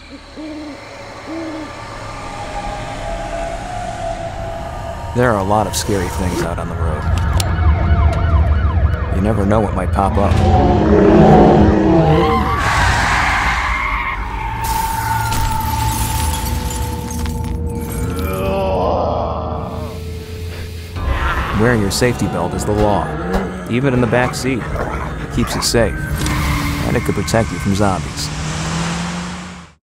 There are a lot of scary things out on the road. You never know what might pop up. Wearing your safety belt is the law, even in the back seat. It keeps you safe, and it could protect you from zombies.